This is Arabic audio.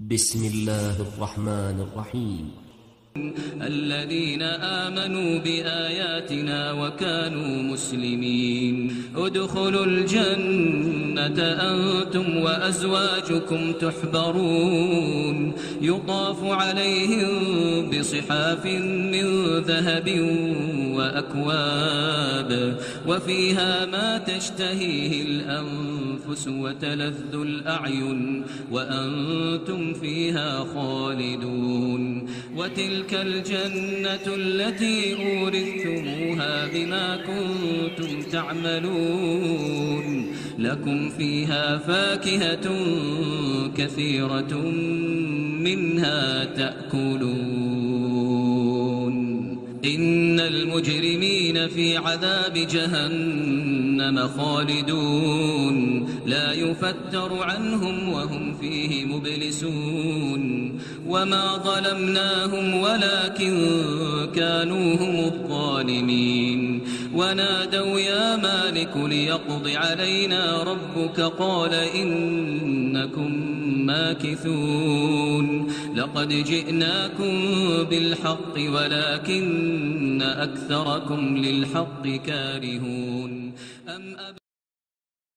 بسم الله الرحمن الرحيم. الذين آمنوا بآياتنا وكانوا مسلمين ادخلوا الجنة أنتم وأزواجكم تحبرون يطاف عليهم بصحاف من ذهب وأكواب وفيها ما تشتهيه الأنفس وتلذ الأعين وأنتم فيها خالدون. وتلك الجنة التي أورثتموها بما كنتم تعملون لكم فيها فاكهة كثيرة منها تأكلون. إن المجرمين في عذاب جهنم خالدون لا يفتر عنهم وهم فيه مبلسون. وما ظلمناهم ولكن كانوا هم الظالمين. ونادوا يا مالك ليقض علينا ربك قال إنكم ماكثون. لقد جئناكم بالحق ولكن أكثركم للحق كارهون.